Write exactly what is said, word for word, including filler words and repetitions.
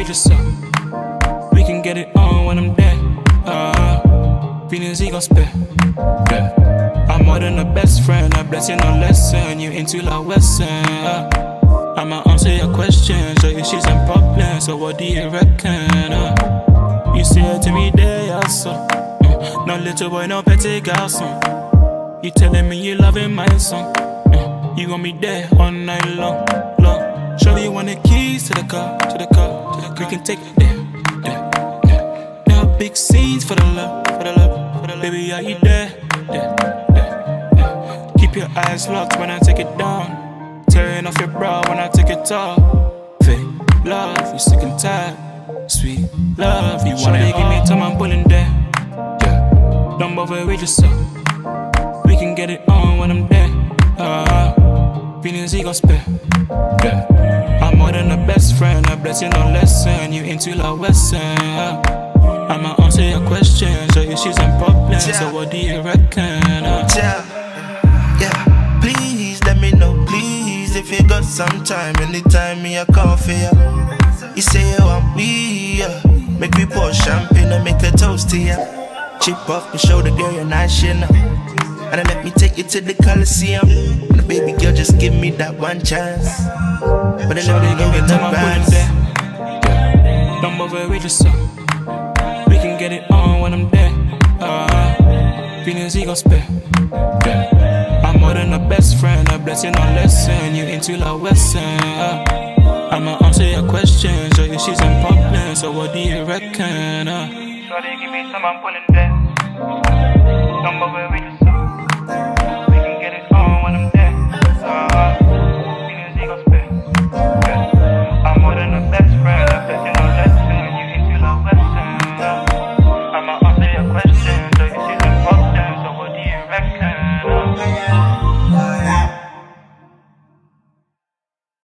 just up. We can get it on when I'm there. Uh, feelings he gon' spare. Yeah. I'm more than a best friend, a blessing or lesson. You into like western. Uh, I'ma answer your questions, your issues and problems. So what do you reckon? Uh, you say it to me there, yeah, so. Uh, no little boy, no petty garçon. You telling me you loving my song. Uh, you gon' be there all night long, long. Surely you want the keys to the car, to the car, to the car. We can take it there, there, there. There are big scenes for the love, for the love, for the love. Baby, are you there? There, there, there. Keep your eyes locked when I take it down. Tearing off your bra when I take it off. Fake love, you sick and tired. Sweet love, you want it, give me time, I'm pulling there. Yeah. Don't bother with yourself. We can get it on when I'm there. Uh, feelings he gon' spare. Yeah. I'm more than a best friend, a blessing or lesson. You into like western. Uh, I'ma answer your questions, your issues and problems. Yeah. So what do you reckon? Uh, yeah. yeah, please let me know, please, if you got some time. Anytime me I call for you. You say you want me, yeah. Make me pour champagne and make a toast to ya. Chip off my shoulder, girl, you're nice, you know. And then let me take you to the Coliseum. And the baby girl, just give me that one chance. But then let me give you the advance. Don't bother with yourself. We can get it on when I'm there. Uh, feelings he gon' spare. Yeah. I'm more than a best friend, a blessing or lesson. You into like western. Uh, I'ma answer your questions, your issues and problems. So what do you reckon? Uh? Shawty, give me some, I'm pulling there. Don't bother with yourself.